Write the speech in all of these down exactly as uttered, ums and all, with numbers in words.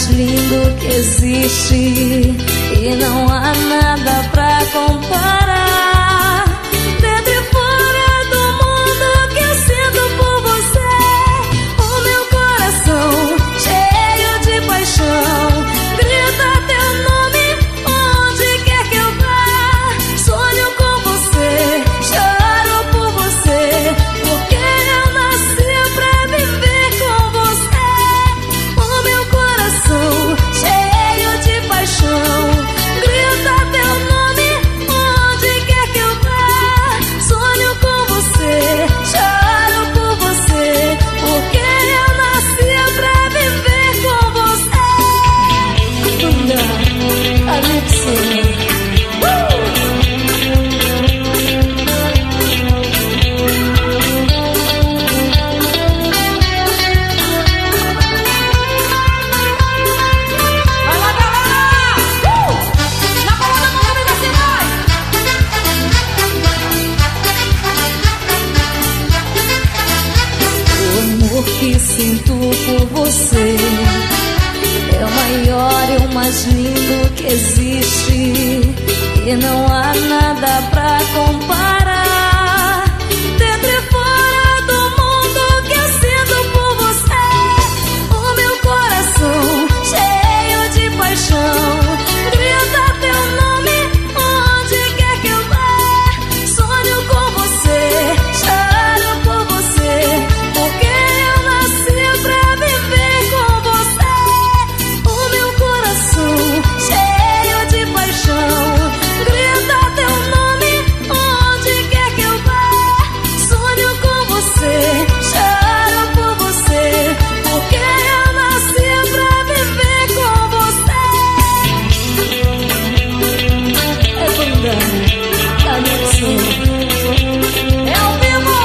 mais lindo que existe e não há nada pra comparar. Dentro e fora do mundo que eu sinto por você, o meu coração cheio de paixão grita teu nome onde quer que eu vá. Sonho com você, choro por você, porque eu nasci pra viver com você. O meu coração cheio de paixão grita teu nome onde quer que eu vá. Sonho com você, choro por você, porque eu nasci pra viver com você. Banda Calypso. Que sinto por você é o maior e o mais lindo que existe e não há nada pra comparar. Dentro e fora do mundo que eu sinto por você, o meu coração cheio de paixão grita teu nome onde quer que eu vá. Sonho com você, choro por você, porque pra viver com você. O meu coração cheio de paixão grita teu nome onde quer que eu vá. Sonho com você, choro por você, porque eu nasci pra viver com você. É banda Calypso. É ao vivo.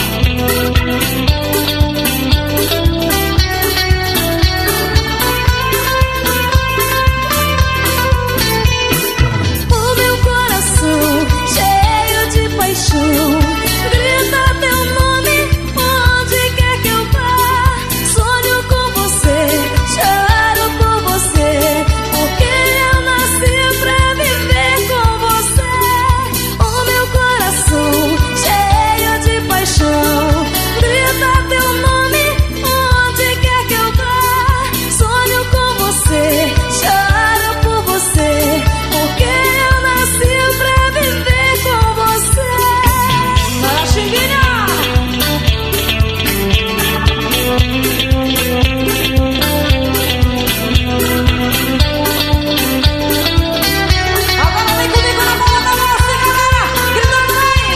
Grita teu nome onde quer que eu vá. Sonho com você, choro por você, porque eu nasci pra viver com você. O meu coração cheio de paixão grita teu nome onde quer que eu vá. Sonho com você, choro por você, porque eu nasci pra viver com você. Agora vem comigo na bola da nossa, galera! Gritando aí!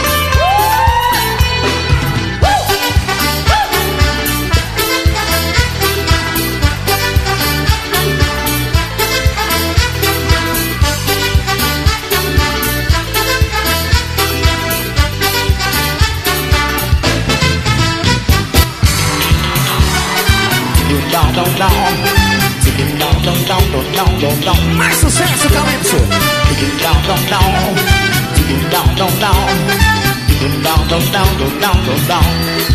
Down, down, down, down, down, down, down, down. Mais sucesso, Calypso. Down, down, down, down, down, down, down, down, down, down, down, down.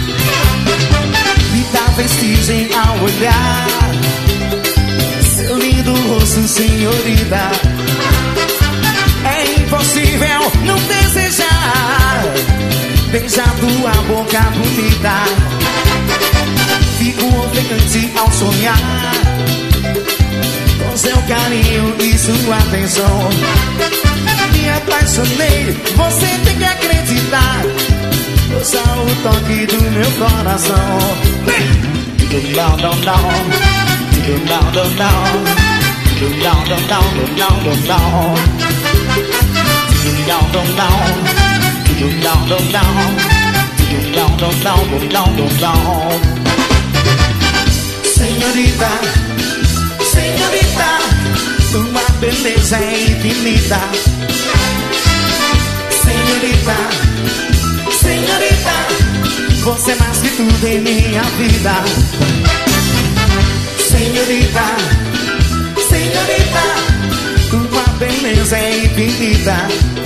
Me dá vestigem ao olhar seu lindo rosto, senhorita. É impossível não desejar beijar tua boca bonita. Fico ofegante ao sonhar com seu carinho e sua atenção. Me apaixonei, você tem que acreditar. Ouça o toque do meu coração. Down, down, down, down, down, down, down, down, down, down, down, down, down, down, down, down. Senhorita, senhorita, tua beleza é infinita. Senhorita, senhorita, você é mais que tudo em minha vida. Senhorita, senhorita, tua beleza é infinita.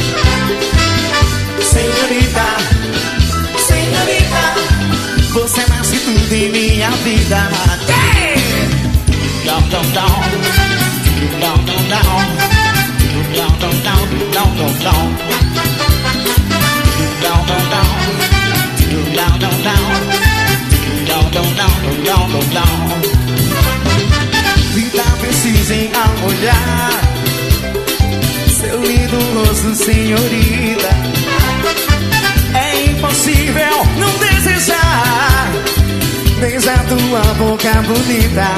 Senhorita, senhorita, você é mais que tudo em minha vida. Down, down, down. down. Down, down, down. Down, down, down. Down, down, down, down, down, down. Vida precisa em ao olhar seu lindo rosto, senhorita. É impossível não desejar desde a tua boca bonita.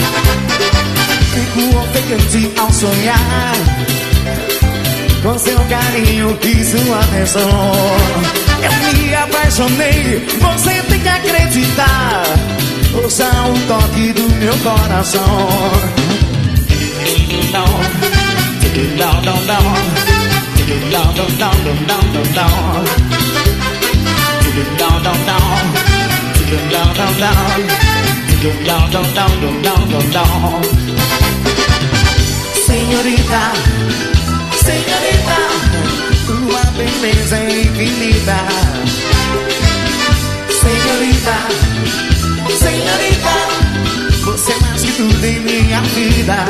Fico ofegante ao sonhar com seu carinho e sua atenção. Eu me apaixonei, você tem que acreditar. Ouça o toque do meu coração. Down, down, down, down. Down, down, down, down, down, down. Down, down, down. Down, down, down. Down, down, down, down, down, down. Senhorita, senhorita, tua beleza é infinita. Senhorita, senhorita, você é mais que tudo em minha vida.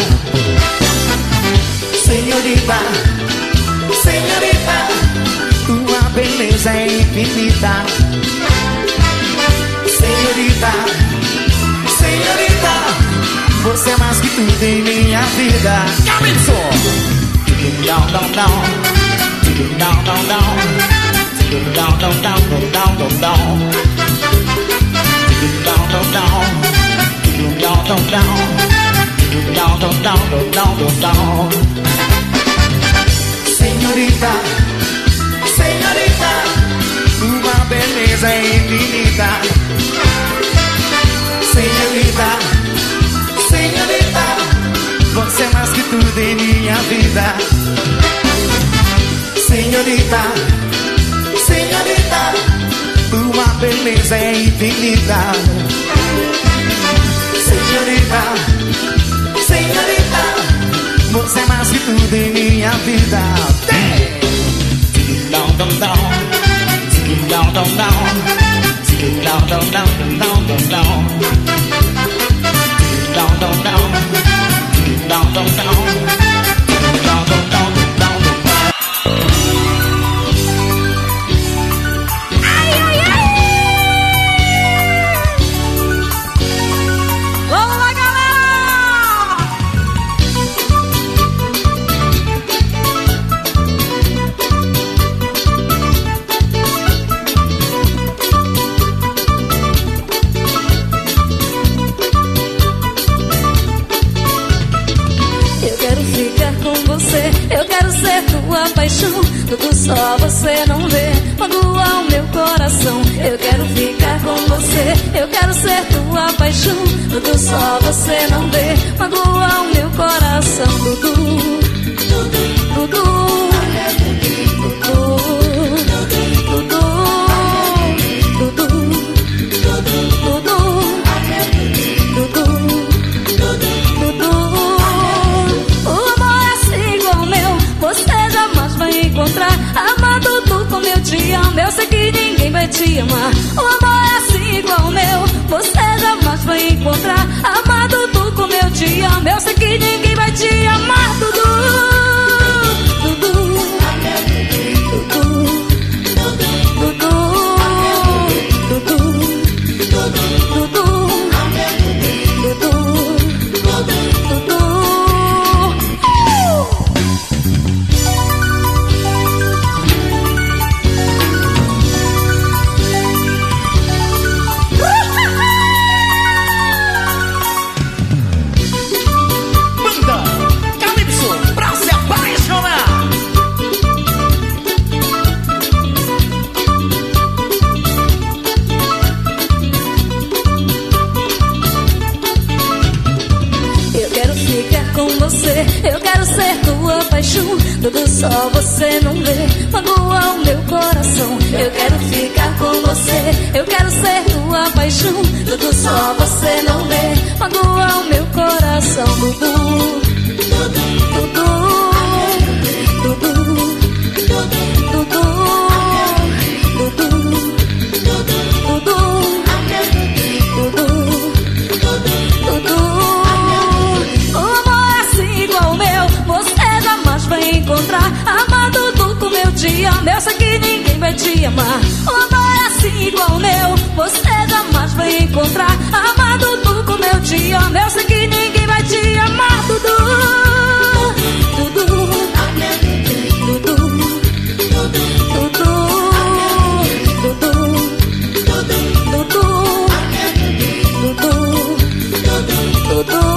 Senhorita, senhorita, tua beleza é infinita. Senhorita, senhorita, você é mais que tudo em minha vida. Cabeço! Down, down, down. Down, down, down. Down, down, down, down, down, down. Down, down, down. Down, down, down. Down, down, down, down, down, down. Senhorita, senhorita, tua beleza é infinita. Senhorita, senhorita, você é mais que tudo em minha vida. Senhorita, senhorita, tua beleza é infinita. Senhorita, senhorita, você é mais que tudo em minha vida. Down, down, down. Down, down, down. Down, down, down, down, down, down. Down, down, down. Down, down, down. Down, down, down, down, down. Ai, ai, ai! Vamos lá, galera! Eu quero ficar com você, eu quero ser tua paixão. Tudo só você não vê, magoa o meu coração. Eu quero ficar com você, eu quero ser tua paixão. Tudo só você não vê, magoa o meu coração. Dudu, Dudu, Dudu, Dudu, Dudu, Dudu, Dudu. O amor é assim igual ao meu, você jamais vai encontrar. Amado tu como eu te amo, eu sei que ninguém vai te amar. O amor é assim igual ao meu, você jamais vai encontrar. Amado tu como eu te amo, eu sei que ninguém vai te amar. Dudu, Dudu, Dudu, Dudu, Dudu, Dudu, Dudu. Eu quero ser tua paixão, tudo só você não vê, magoa o meu coração. Eu quero ficar com você, eu quero ser tua paixão, tudo só você não vê, magoa o meu coração. Dudu, Dudu, Dudu, Dudu, Dudu, Dudu, Dudu, Dudu. O amor é assim igual ao meu, você jamais vai encontrar. Amado tu como te amar. Um amor assim igual o meu você jamais vai encontrar. Amar Dudu como eu te amo, eu sei que ninguém vai te amar, Dudu. Dudu, Dudu, Dudu, Dudu, Dudu, Dudu, Dudu.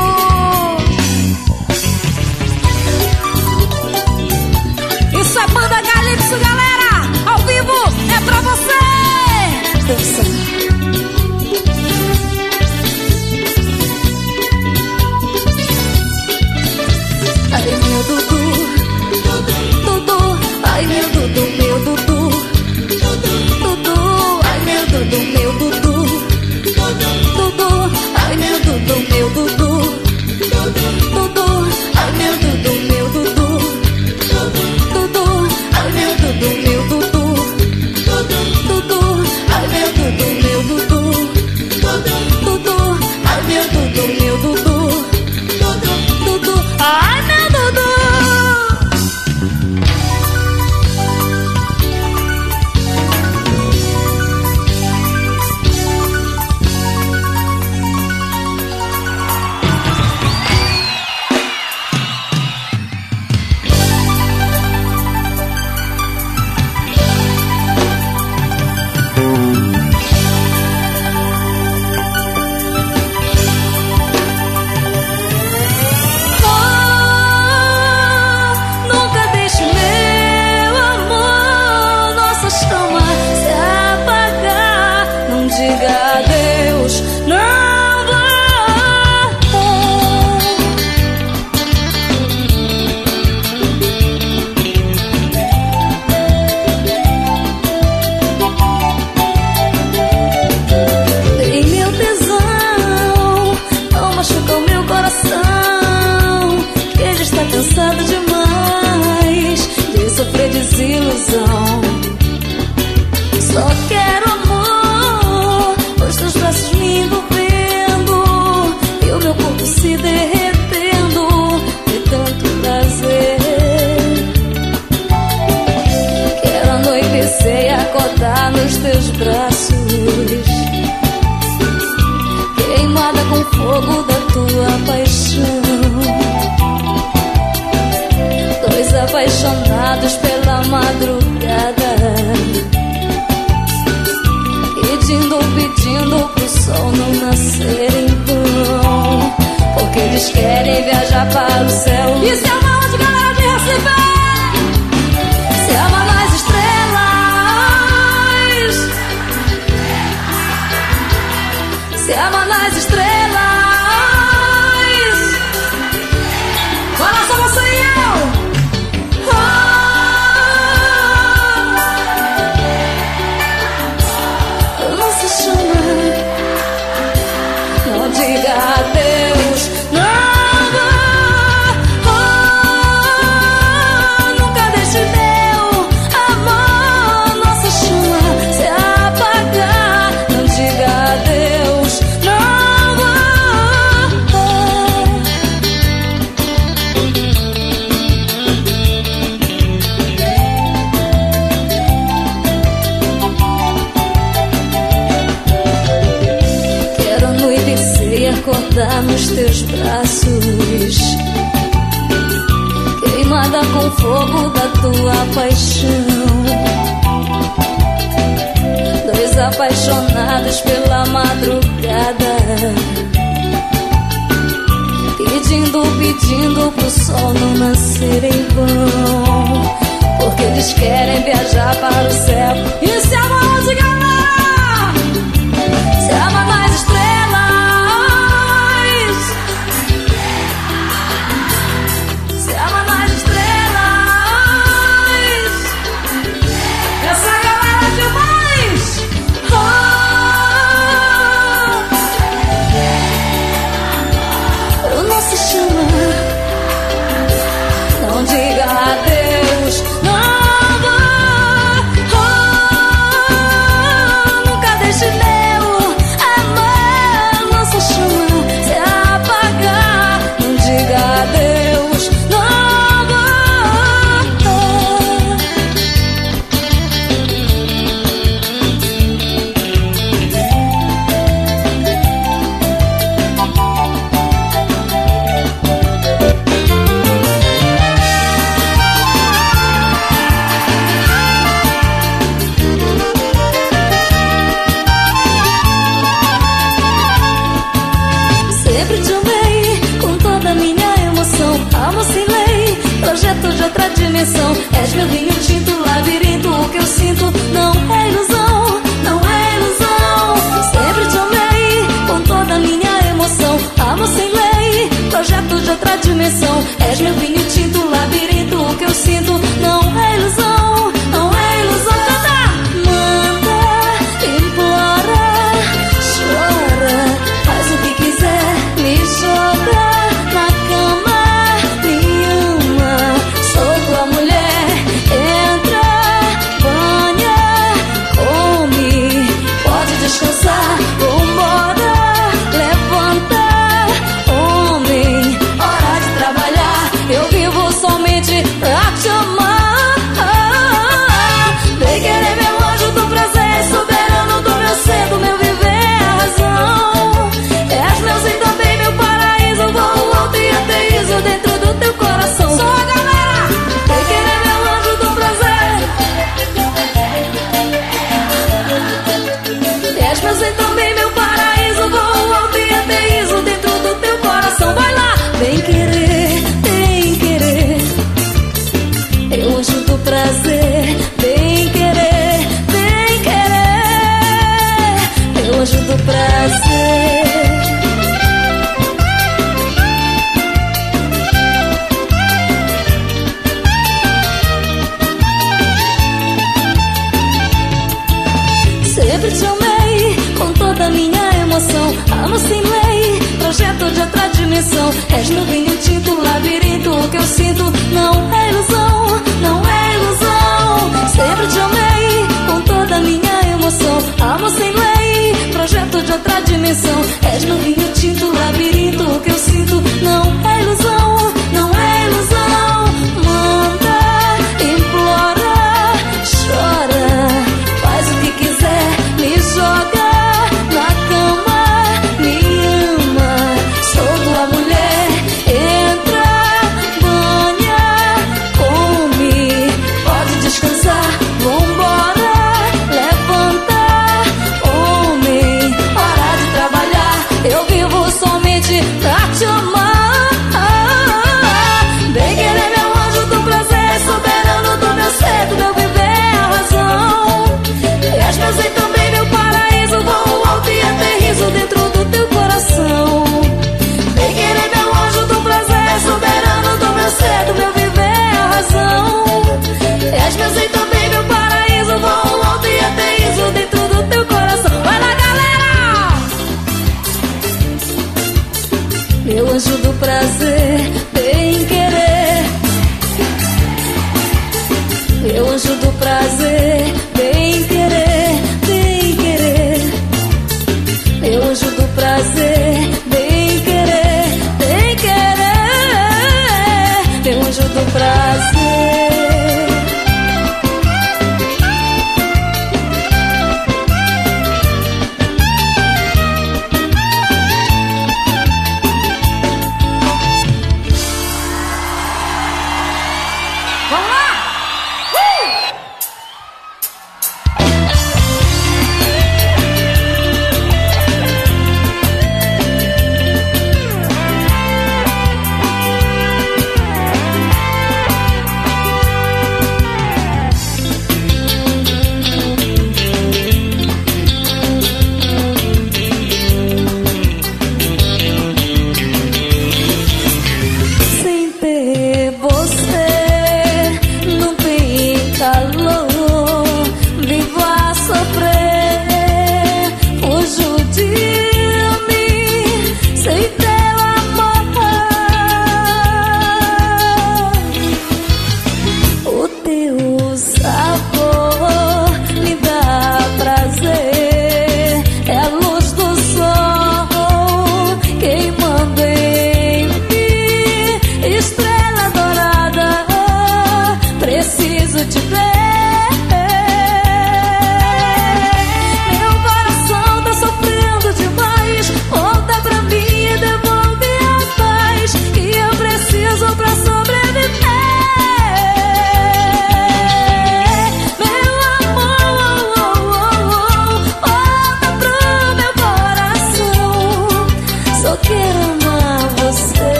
Isso é Banda Calypso, galera! Ao vivo é pra você! Dança. Ai meu Dudu, Dudu, ai meu Dudu, meu Dudu, Dudu, ai meu Dudu, meu Dudu, Dudu, ai meu Dudu, meu Dudu, Dudu, ai meu Dudu, meu Dudu, Dudu, ai meu Dudu, meu Dudu, Dudu, ai meu Dudu, meu Dudu, Dudu, ai meu Dudu, meu Dudu, Dudu, ai meu Dudu. Cansado demais de sofrer desilusão. Só quero amor, os teus braços me envolvendo e o meu corpo se derretendo de tanto prazer. Quero anoitecer e acordar nos teus braços, queimada com fogo da tua paixão. Dois apaixonados pela madrugada, pedindo, pedindo pro sol não nascer em vão, porque eles querem viajar para o céu. E se ama onde, galera de Recife? Se ama nas estrelas, se ama nas estrelas. Olha só você e eu. Não diga adeus, não vá, oh, nunca deixe meu amor, nossa chama se apagar. Não diga adeus, não vá, oh. Quero anoitecer e acordar nos teus braços, queimada com fogo da tua paixão. Dois apaixonados pela madrugada, pedindo, pedindo pro sol não nascer em vão, porque eles querem viajar para o céu. E se ama onde, galera? Se ama nas estrelas, se ama nas estrelas. Essa galera demais. Oh, não se chama, não diga adeus, não vá, oh. outra dimensão. És meu vinho tinto, labirinto, o que eu sinto não é ilusão, não é ilusão. Sempre te amei com toda a minha emoção. Amor sem lei, projeto de outra dimensão. És meu vinho tinto, labirinto, o que eu sinto não é ilusão, não é ilusão. Canta! Manda, implora, chora, faz o que quiser, me joga na cama, me ama, sou tua mulher. Entra, banha, come, pode descansar, vambora, levanta, homem, hora de trabalhar. Eu vivo somente pra te amar. Vem querer meu anjo do prazer, soberano do meu ser, do meu viver, a razão. És meu sim também, meu paraíso, voo alto e ateizo dentro do teu coração. Só a galera! Vem querer meu anjo do prazer. És meu sim também, meu paraíso, voo alto e ateizo dentro do teu coração. Vai lá! Vem querer, vem querer, eu anjo do prazer. Vem querer, vem querer, eu anjo do prazer. Sempre te amei com toda a minha emoção. Amo sem lei, projeto de outra dimensão. És meu vinho tinto, labirinto, o que eu sinto não é ilusão, não é ilusão. Sempre te amei com toda a minha emoção. Amo sem lei, projeto de outra dimensão. És meu vinho tinto, labirinto, o que eu sinto não é ilusão, não é ilusão. Manda, implora, chora, faz o que quiser, me joga na cama, me ama, sou tua mulher. Entra, banha, come, pode descansar, vambora, levanta, homem, hora de trabalhar.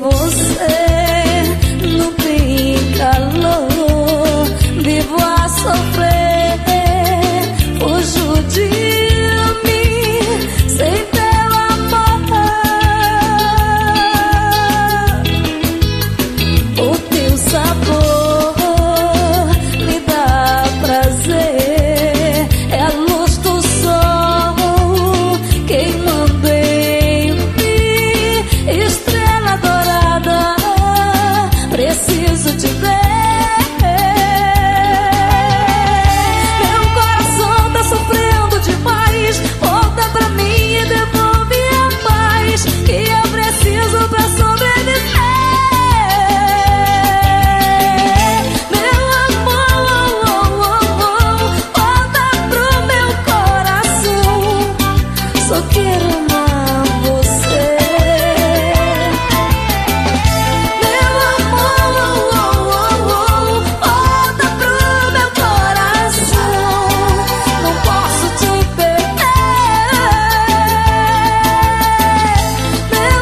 você. Não tem calor, vivo a sofrer. Fujo de mim sem teu amor. O teu sabor me dá prazer. É a luz do sol queimando em mim. Estrela dourada, preciso te ver. Meu coração tá sofrendo demais. Volta pra mim e devolve a paz que eu preciso pra sobreviver. Meu amor, volta pro meu coração. Só quero amar você. Meu amor, volta pro meu coração. Não posso te perder. Meu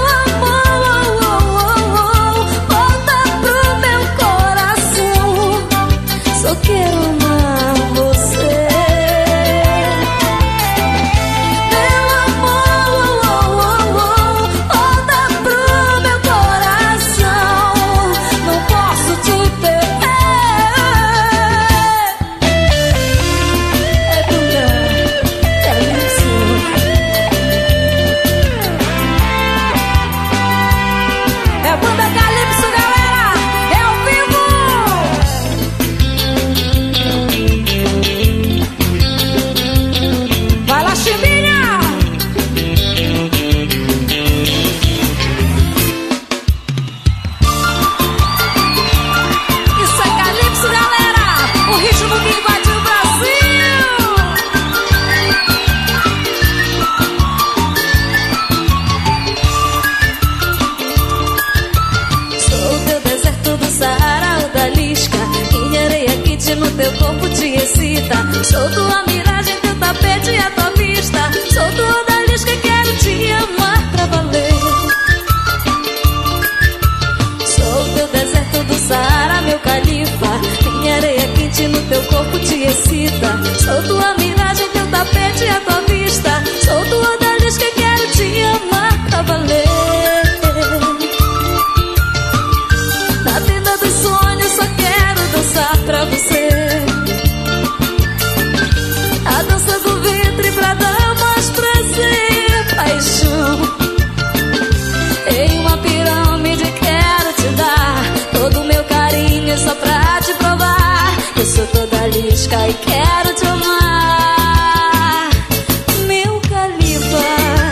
amor, volta pro meu coração. Só quero amar você. Meu amor, volta pro meu coração. Não posso te perder. É Banda Calypso. É a Banda Calypso, galera. É ao vivo. Vai lá, Chimbinha. Isso é Calypso, galera. O ritmo que invadiu o Brasil. Sou o teu deserto do Saara ou da Lisca. Minha areia quente no teu corpo te excita. Sou tua miragem, teu tapete e a tua vista. Sou tua odalisca e quero te amar pra valer. Sou o teu deserto do Saara, meu califa. Minha areia quente no teu corpo te excita. Sou tua miragem, teu tapete e a tua vista. Sou tua odalisca e quero te amar pra valer. Na tenda dos sonhos só quero dançar pra você. A dança do ventre pra dar mais prazer, paixão. Em uma pirâmide quero te dar todo o meu carinho só pra te provar. Eu sou toda lisca e quero te amar. Meu califa,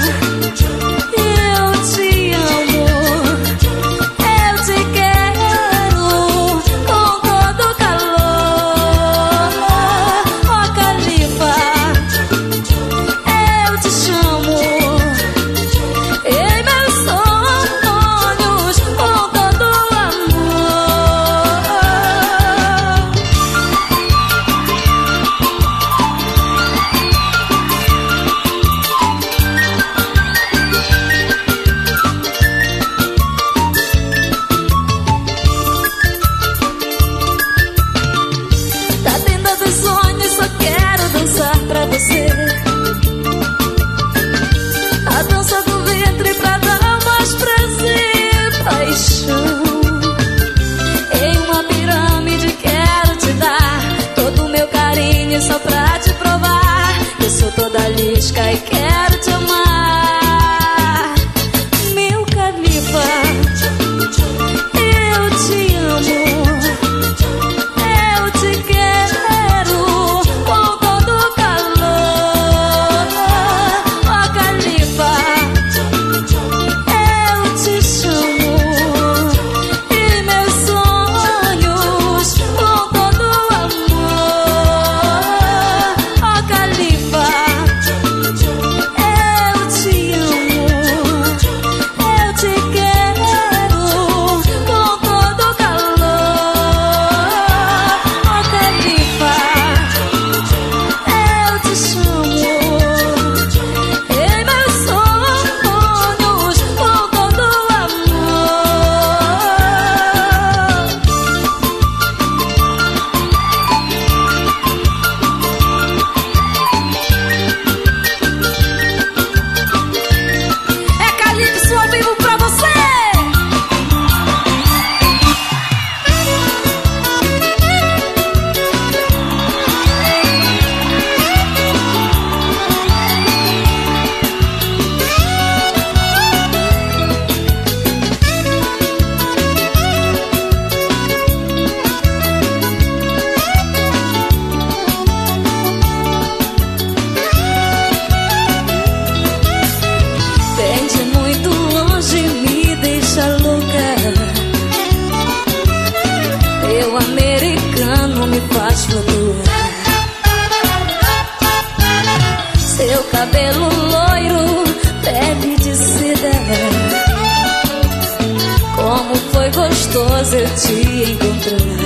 eu te amo. Eu te quero com todo calor. Ó califa, eu te chamo em meus sonhos com todo amor. Da tenda dos sonhos só quero dançar pra você. A dança do ventre pra dar mais prazer, paixão. Em uma pirâmide quero te dar todo o meu carinho só pra te provar. Eu sou toda lisca e quero te amar. Meu califa, eu te amo. Eu te quero com todo calor. Ó califa, eu te chamo em meus sonhos com todo amor. Ó califa, faz flutuar. Seu cabelo loiro, pele de seda. Como foi gostoso eu te encontrar.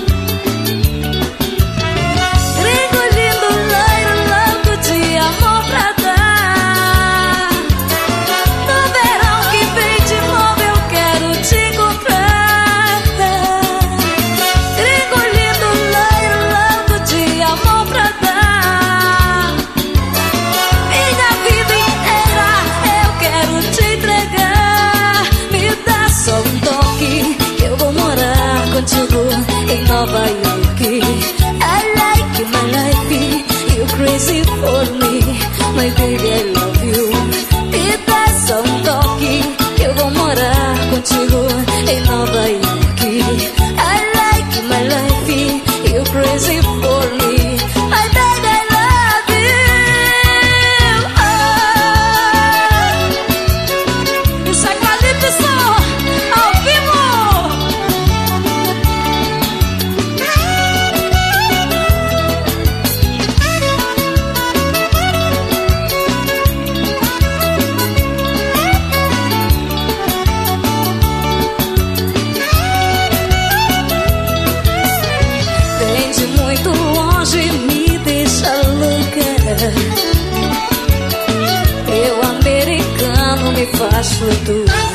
Gringo lindo, loiro, louco de amor pra dar. No verão que vem de novo eu quero te encontrar. Gringo lindo, loiro, louco de amor pra dar. Minha vida inteira eu quero te entregar. Me dá só um toque que eu vou morar contigo em Nova York. I like my life, you crazy for me, my baby I love you. Me dá só um toque que eu vou morar contigo em Nova York. I like my life, you crazy for me, my baby I love you. Oh. Isso é Calypso ao vivo. Vem de muito longe, me deixa louca. Teu americano me faz flutuar.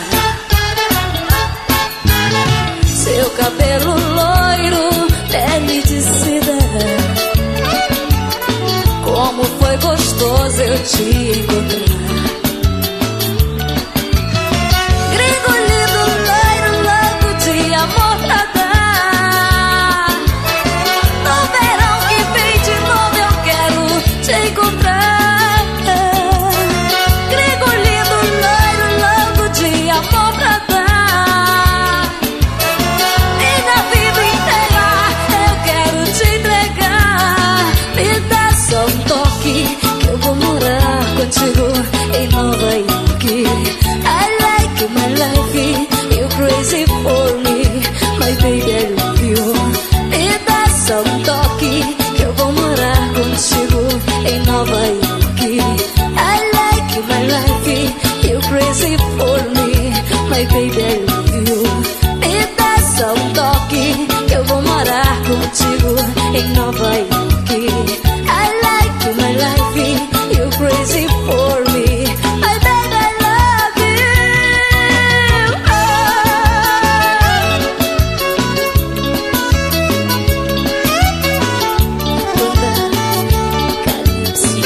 Seu cabelo loiro, pele de seda. Como foi gostoso eu te encontrar. Gringo lindo, loiro, louco de amor pra dar. No verão que vem de novo eu quero te encontrar. Gringo lindo, loiro, louco de amor pra dar. Minha vida inteira eu quero te entregar. Me dá só um toque que eu vou morar contigo em Nova York. I like my life, you crazy for me, my baby I love you. Me dá só um toque que eu vou morar contigo em Nova York. I like my life, you crazy for me, my baby I love you. Me dá só um toque que eu vou morar contigo em Nova York. I like my life, you crazy for me, my baby I love you. Oh. Calypso.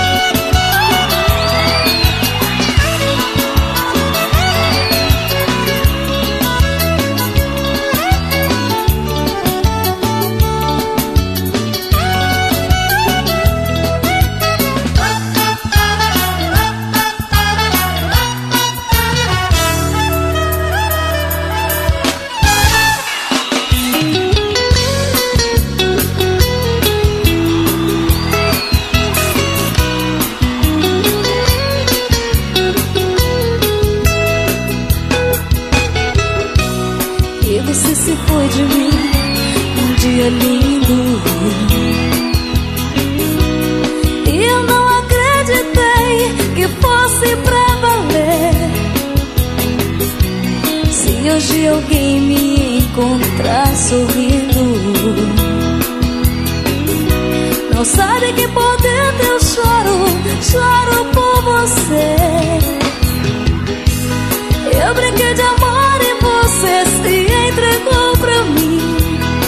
E você se foi de mim um dia lindo. E eu não acreditei que fosse pra valer. Se hoje alguém me encontrar sorrindo, não sabe que por dentro eu choro, choro por você. Eu brinquei de amor e você se entregou pra mim.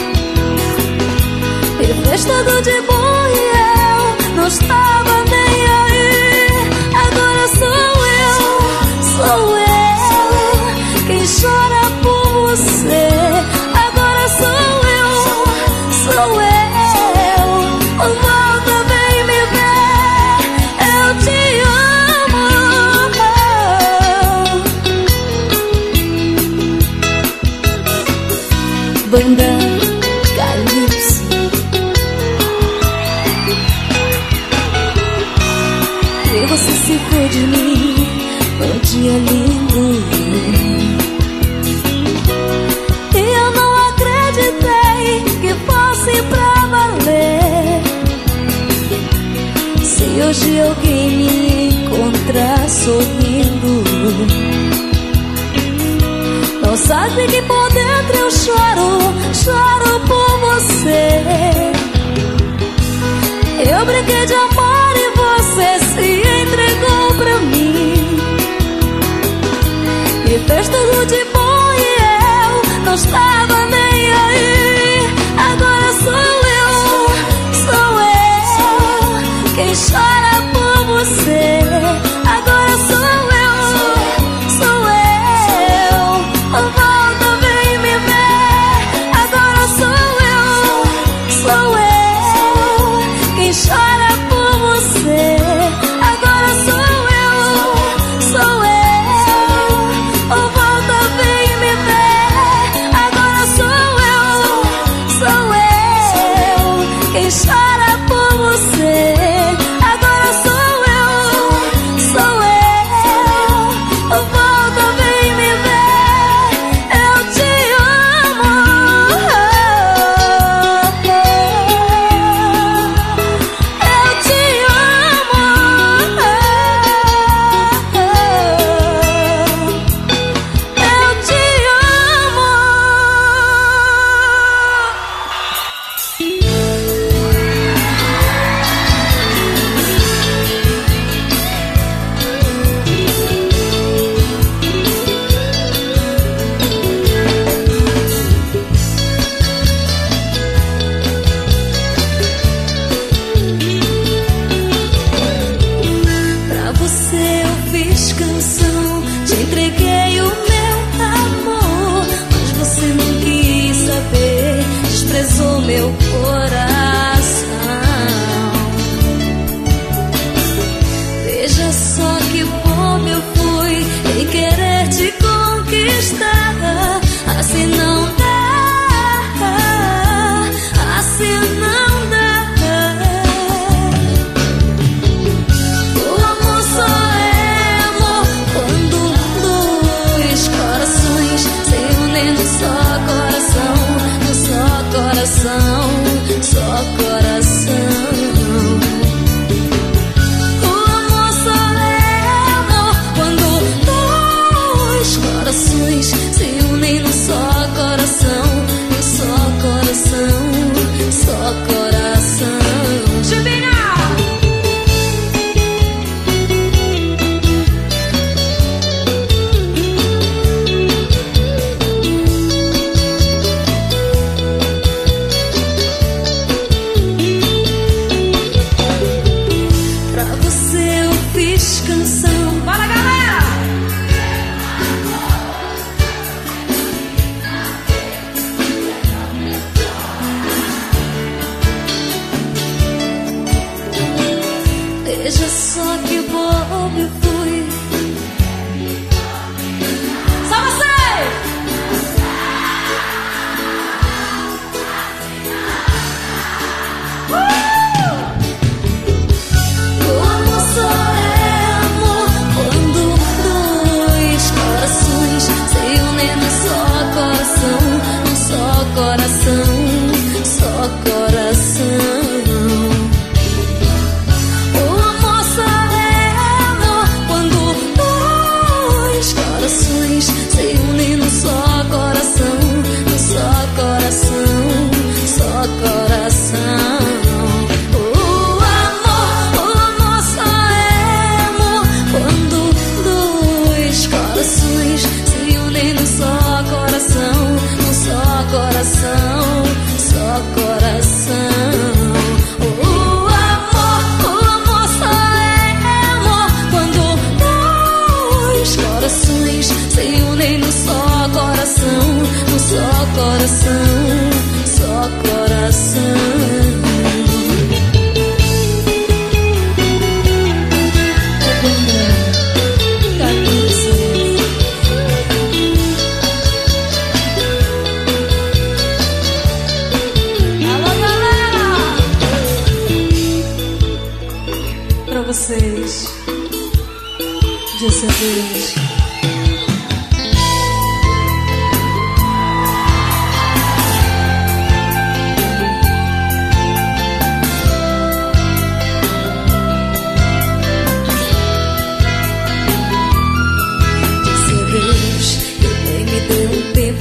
E fez tudo de bom e eu não estava nem aí. Agora sou eu, sou eu quem chora por você. Agora sou eu, sou eu. Volta, vem me ver, eu te amo. Banda Calypso. E você se foi de mim um dia lindo. E eu não acreditei que fosse pra sabe que por dentro eu choro, choro por você. Eu brinquei de amor e você se entregou pra mim. Me fez tudo de bom e eu não estava nem aí. Agora sou eu, sou eu quem chora por você. Agora sou eu, sou eu. Volta, vem me ver. Agora sou eu, sou eu quem chora por você. Agora sou eu, sou eu. Volta, vem me ver. Agora sou eu, sou eu quem chora por você. Agora sou eu, sou eu. Volta, vem me ver. Eu te amo. Eu te amo. Eu te amo. Pra você eu fiz canção, te entreguei o meu amor, mas você não quis saber, desprezou meu coração. Veja só que bobo eu fui em querer te conquistar. Assim não dá, assim não dá. O amor só é amor quando dois corações se unem num só coração, num só coração, só coração. O amor só é amor quando dois corações se unem num só coração, num só coração, só coração. Jubinho! Pra você eu fiz canção. Bora, galera! Veja só que bobo eu fui. Só você! O amor só é amor quando dois corações se unem num só coração, num só coração, só coração. O amor só é amor quando dois corações se unem num só coração, num só coração, só coração. O amor, o amor só é amor quando dois corações se unem num só coração, num só coração, só coração. O amor, o amor só é amor quando dois corações se unem num só coração, num só coração, só coração. Alô, galera! Pra vocês, dessa vez. Dessa vez, eu nem me deu um tempo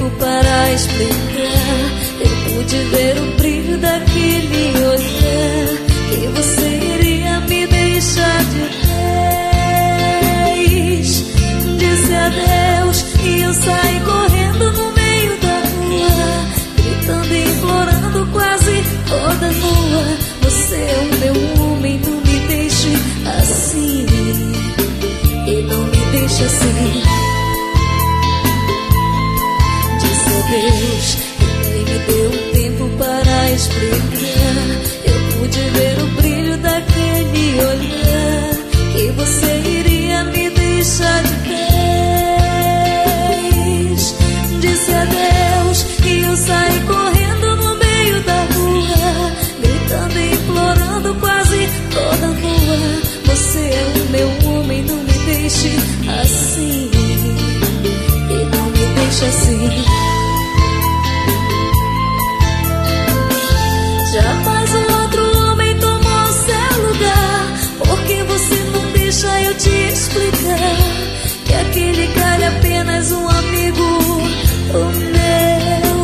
explicar. Eu pude ver o brilho daquele olhar, que você iria me deixar de vez. Disse adeus e eu saí correndo no meio da rua, gritando e implorando quase toda nua. Você é o meu homem, não me deixe assim, e não me deixe assim. Disse adeus e nem me deu um tempo para explicar. Eu pude ver o brilho daquele olhar, que você iria me deixar de vez. Disse adeus e eu saí correndo no meio da rua, gritando e implorando quase toda nua. Você é o meu homem, não me deixe assim, e não me deixe assim. Jamais um outro homem tomou seu lugar, porque você não deixa eu te explicar que aquele cara é apenas um amigo meu.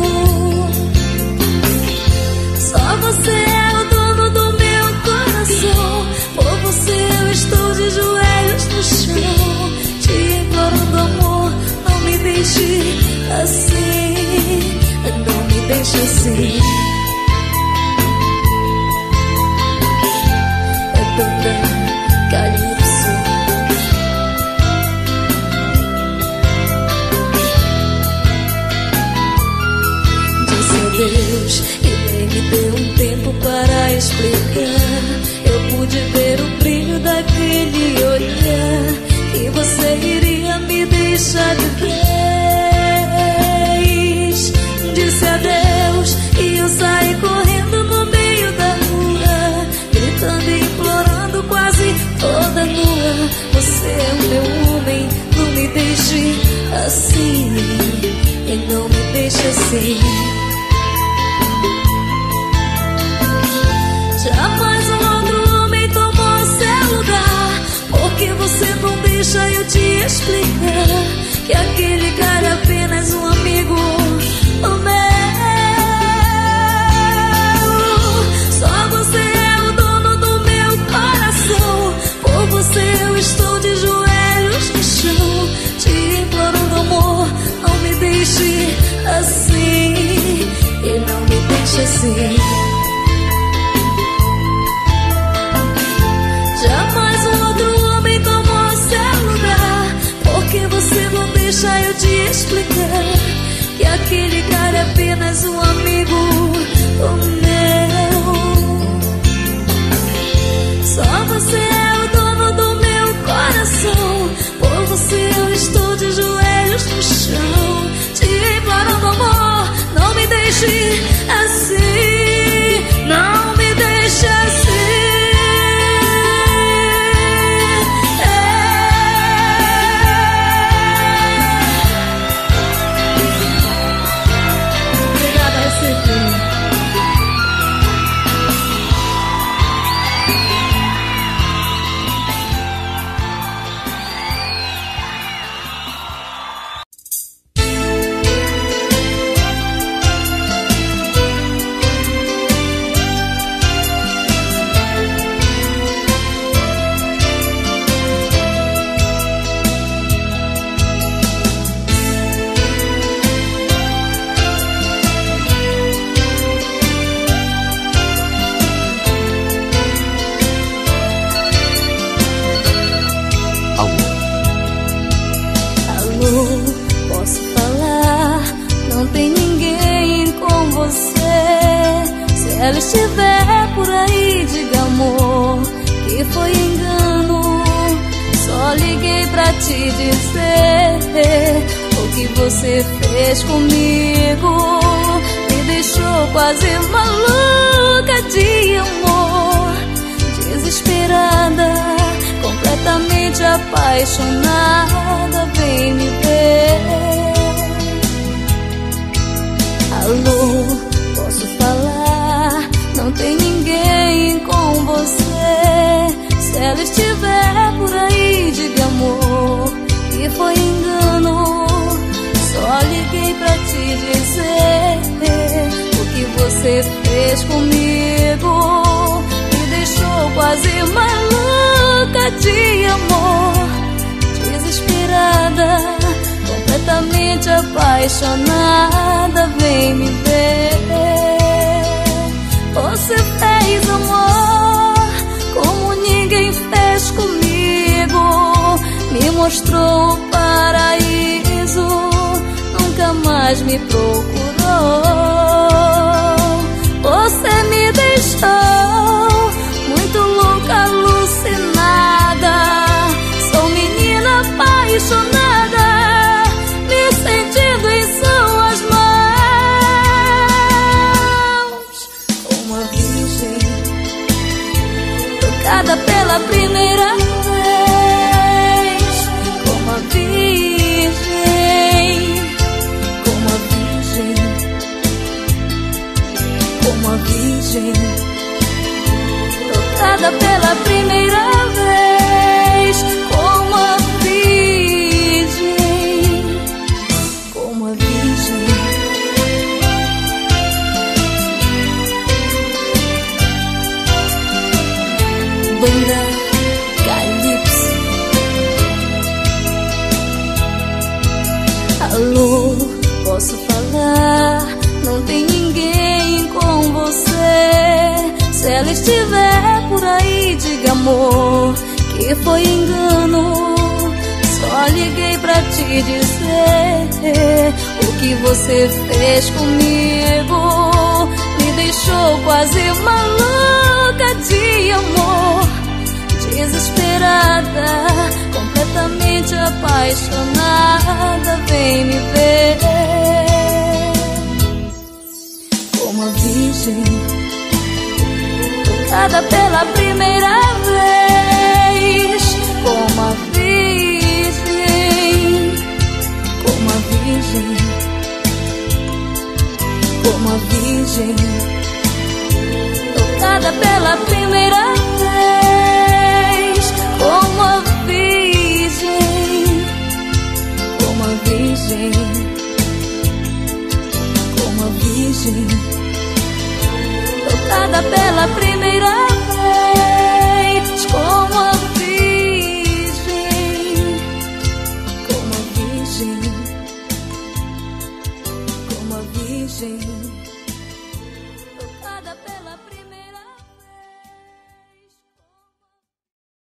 Só você é o dono do meu coração, por você eu estou de joelhos no chão, te implorando amor, não me deixe assim, não me deixe assim. Calypso. Disse adeus e nem me deu um tempo para explicar. Eu pude ver o brilho daquele olhar, que você iria me deixar de vez. Disse adeus e eu saí correndo no meio da rua, gritando e implorando quase toda nua. Você é o meu homem, não me deixe assim, e não me deixe assim. Jamais um outro homem tomou seu lugar, porque você não deixa eu te explicar que aquele cara é apenas um amigo meu. Só você é o dono do meu coração, por você eu estou de joelhos no chão, te implorando amor, não me deixe assim, e não me deixe assim. Jamais um outro homem tomou seu lugar, porque você não deixa eu te explicar que aquele cara é apenas um amigo meu. Só você é o dono do meu coração, por você eu estou de joelhos no chão, te implorando amor, não me deixe assim, não me deixe assim. Posso falar, não tem ninguém com você. Se ela estiver por aí, diga amor, que foi engano. Só liguei pra te dizer o que você fez comigo. Me deixou quase maluca de amor, desesperada, completamente apaixonada. Vem me ver. Alô, posso falar, não tem ninguém com você. Se ela estiver por aí, diga amor, que foi engano. Só liguei pra te dizer fez comigo me deixou quase maluca de amor, desesperada, completamente apaixonada. Vem me ver. Você fez amor como ninguém fez comigo, me mostrou o paraíso, nunca mais me procurou. Você me deixou muito louca, alucinada. Sou menina apaixonada, me sentindo em suas mãos. Uma virgem tocada pela primeira vez. Como a virgem, como a virgem, como a virgem tocada pela primeira vez. Como a virgem, como a virgem. Banda Calypso. Alô, posso falar? Não tem ninguém com você. Se ela estiver por aí, diga amor que foi engano. Só liguei pra te dizer o que você fez comigo. Me deixou quase maluca de amor, desesperada, completamente apaixonada. Vem me ver. Como a virgem tocada pela primeira vez. Como a virgem, como a virgem, como a virgem tocada pela primeira vez. Como a virgem, como a virgem, como a virgem tocada pela primeira vez.